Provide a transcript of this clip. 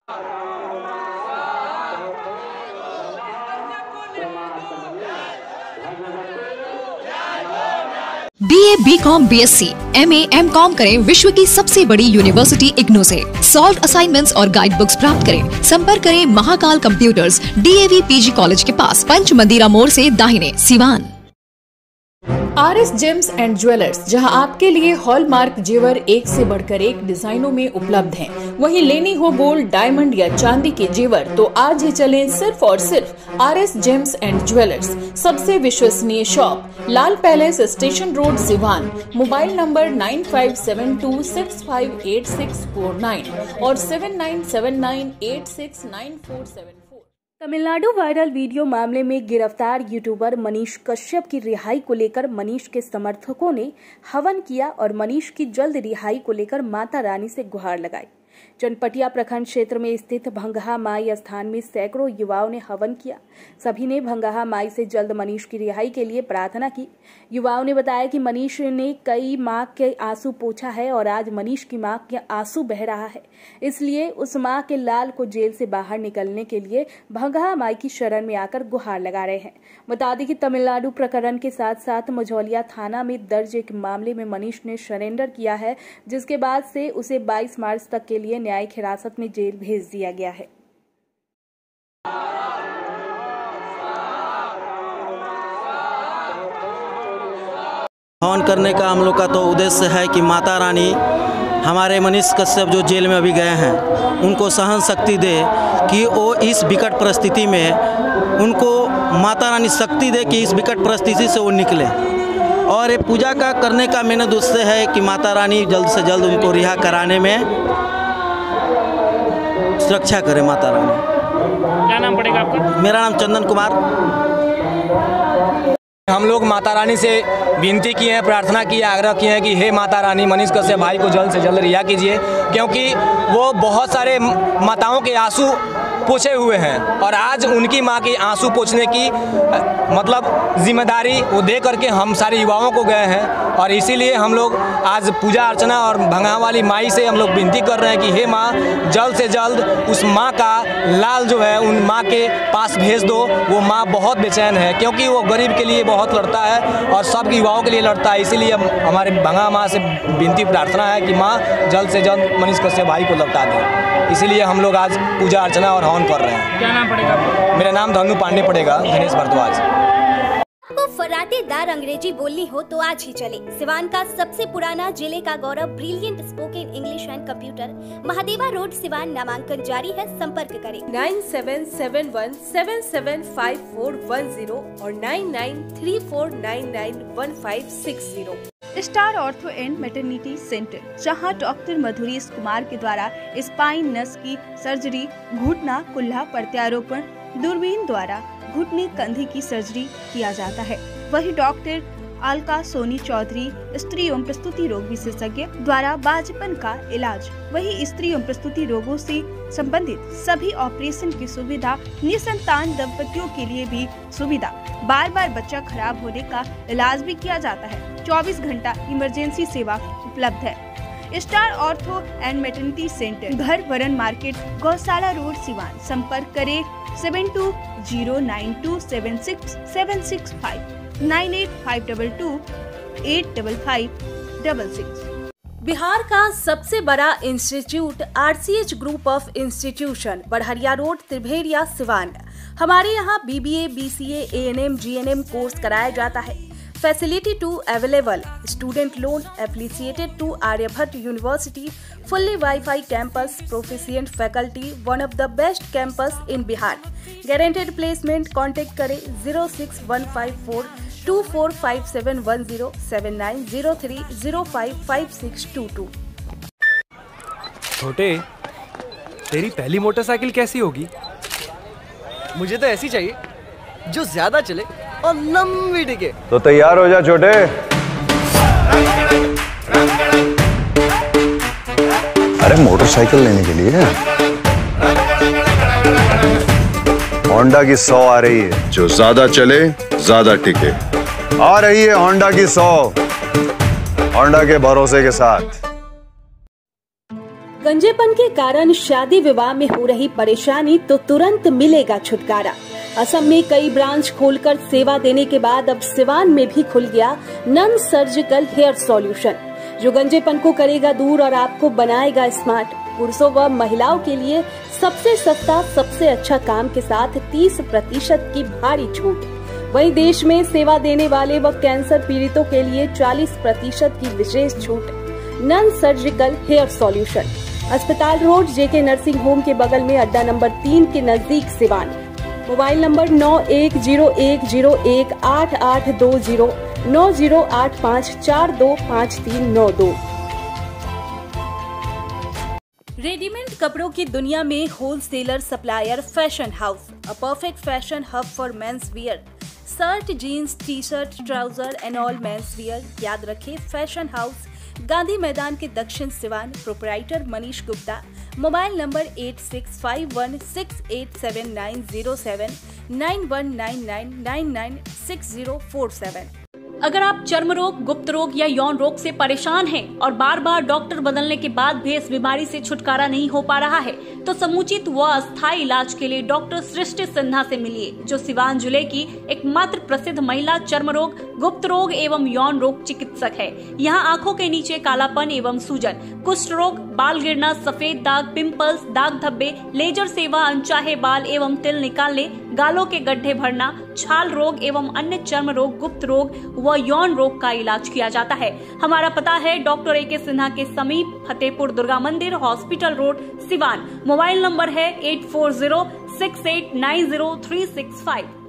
BA, BCom, BSc, MA, MCom करें विश्व की सबसे बड़ी यूनिवर्सिटी इग्नू से। सॉल्व असाइनमेंट्स और गाइड बुक्स प्राप्त करें। संपर्क करें Mahakal computers, DAV PG college के पास, पंच मंदिरा मोड़ से दाहिने, Siwan. RS James and jewellers, जहां आपके लिए हॉलमार्क जेवर एक से बढ़कर एक डिजाइनों में उपलब्ध हैं। वहीं लेनी हो गोल्ड, डायमंड या चांदी के जेवर तो आज ही चलें सिर्फ और सिर्फ RS जेम्स एंड ज्वेलर्स। सबसे विश्वसनीय shop, Lal palace, station road, Siwan. Mobile number 9572658649 और 7979869474। तमिलनाडु वायरल वीडियो मामले में गिरफ्तार यूट्यूबर मनीष कश्यप की रिहाई को लेकर मनीष के समर्थकों ने हवन किया और मनीष की जल्द रिहाई को लेकर माता रानी से गुहार लगाई। चनपटिया प्रखंड क्षेत्र में स्थित भंगहा माई स्थान में सैकड़ों युवाओं ने हवन किया। सभी ने भंगहा माई से जल्द मनीष की रिहाई के लिए प्रार्थना की। युवाओं ने बताया कि मनीष ने कई मां के आंसू पोंछा है और आज मनीष की मां के आंसू बह रहा है, इसलिए उस मां के लाल को जेल से बाहर निकलने के लिए भंगहा माई की शरण में आकर गुहार लगा रहे हैं। बता दें कि तमिलनाडु प्रकरण के साथ साथ मझौलिया थाना में दर्ज एक मामले में मनीष ने सरेंडर किया है, जिसके बाद से उसे 22 मार्च तक के लिए न्यायिक हिरासत में जेल भेज दिया गया है। हवन करने का हम लोग का तो उद्देश्य है कि माता रानी हमारे मनीष कश्यप जो जेल में अभी गए हैं उनको सहन शक्ति दे कि वो इस विकट परिस्थिति में उनको माता रानी शक्ति दे कि इस विकट परिस्थिति से वो निकले। और ये पूजा का करने का मेन उद्देश्य है कि माता रानी जल्द से जल्द उनको रिहा कराने में सुरक्षा करे माता रानी। क्या नाम पड़ेगा आपका? मेरा नाम चंदन कुमार। हम लोग माता रानी से विनती किए हैं, प्रार्थना की है, आग्रह किए हैं कि हे माता रानी मनीष कश्यप भाई को जल्द से जल्द रिहा कीजिए, क्योंकि वो बहुत सारे माताओं के आंसू पोंछे हुए हैं और आज उनकी मां की आंसू पोंछने की मतलब जिम्मेदारी वो दे करके हम सारे युवाओं को गए हैं। और इसीलिए हम लोग आज पूजा अर्चना और भंगहा वाली माई से हम लोग विनती कर रहे हैं कि हे माँ जल्द से जल्द उस माँ का लाल जो है उन माँ के पास भेज दो। वो माँ बहुत बेचैन है क्योंकि वो गरीब के लिए बहुत लड़ता है और सब युवाओं के लिए लड़ता है। इसीलिए हमारे भंगहा माँ से विनती प्रार्थना है कि माँ जल्द से जल्द मनीष कश्यप भाई को लौटा दें। इसीलिए हम लोग आज पूजा अर्चना और हवन कर रहे हैं। क्या नाम पड़ेगा आपका? मेरा नाम धनु पांडे पड़ेगा, गणेश भारद्वाज। आपको फराटेदार अंग्रेजी बोलनी हो तो आज ही चले सिवान का सबसे पुराना, जिले का गौरव, brilliant spoken English and computer, Mahadeva road, Siwan. नामांकन जारी है, संपर्क करें 9771775410 और 9934991560। Star ortho and maternity centre, जहां डॉक्टर मधुरी कुमार के द्वारा स्पाइन, नस की सर्जरी, घुटना, कुल्हा प्रत्यारोपण, दूरबीन द्वारा घुटने कंधे की सर्जरी किया जाता है। वही डॉक्टर अलका सोनी चौधरी, स्त्री एवं प्रस्तुति रोग विशेषज्ञ द्वारा बाजपन का इलाज। वही स्त्री एवं प्रस्तुति रोगों से संबंधित सभी ऑपरेशन की सुविधा, निसंतान दंपतियों के लिए भी सुविधा, बार बार बच्चा खराब होने का इलाज भी किया जाता है। 24 घंटा इमरजेंसी सेवा उपलब्ध है। Star ortho and maternity centre, घर वरन मार्केट, गौशाला रोड, सिवान। संपर्क करें 7209276765 9852285566। बिहार का सबसे बड़ा institute RCH group of institution, Barhariya road, Tribhedia, Siwan. हमारे यहाँ BBA, BCA, ANM, GNM course कराया जाता है। Facility to available, student loan affiliated to Aryabhatta university, fully wifi campus, proficient faculty, one of the best campus in Bihar. Guaranteed placement. Contact करें 06154245710 7903055622। छोटे, तेरी पहली motorcycle कैसी होगी? मुझे तो ऐसी चाहिए जो ज्यादा चले और लंबी टिके। तो तैयार हो जा छोटे। अरे मोटरसाइकिल लेने के लिए होंडा की 100 आ रही है, जो ज्यादा चले ज्यादा टिके। आ रही है होंडा की 100, होंडा के भरोसे के साथ। गंजेपन के कारण शादी विवाह में हो रही परेशानी तो तुरंत मिलेगा छुटकारा। असम में कई ब्रांच खोलकर सेवा देने के बाद अब सिवान में भी खुल गया नॉन सर्जिकल हेयर सॉल्यूशन, जो गंजेपन को करेगा दूर और आपको बनाएगा स्मार्ट। पुरुषों व महिलाओं के लिए सबसे सस्ता, सबसे अच्छा काम के साथ 30% की भारी छूट। वहीं देश में सेवा देने वाले व कैंसर पीड़ितों के लिए 40% की विशेष छूट। नॉन सर्जिकल हेयर सॉल्यूशन, अस्पताल रोड, जेके नर्सिंग होम के बगल में, अड्डा नंबर 3 के नजदीक, सिवान। Mobile number 9101018820 9085425392। रेडीमेड कपड़ों की दुनिया में wholesaler supplier fashion house, a perfect fashion hub for men's wear, shirt, jeans, T shirt, trouser and all men's wear. याद रखें, फैशन हाउस, गांधी मैदान के दक्षिण सिवान। Proprietor Manish Gupta. Mobile number 8651687907 9199996047। अगर आप चर्म रोग, गुप्त रोग या यौन रोग से परेशान हैं और बार बार डॉक्टर बदलने के बाद भी इस बीमारी से छुटकारा नहीं हो पा रहा है, तो समुचित व अस्थायी इलाज के लिए डॉक्टर सृष्टि सिन्हा से मिलिए, जो सिवान जिले की एकमात्र प्रसिद्ध महिला चर्म रोग, गुप्त रोग एवं यौन रोग चिकित्सक है। यहाँ आंखों के नीचे कालापन एवं सूजन, कुष्ठ रोग, बाल गिरना, सफेद दाग, पिंपल्स, दाग धब्बे, लेजर सेवा, अनचाहे बाल एवं तिल निकालने, गालों के गड्ढे भरना, छाल रोग एवं अन्य चर्म रोग, गुप्त रोग व यौन रोग का इलाज किया जाता है। हमारा पता है डॉक्टर ए के सिन्हा के समीप, Fatehpur Durga Mandir, hospital road, Siwan. Mobile number है 8406890365।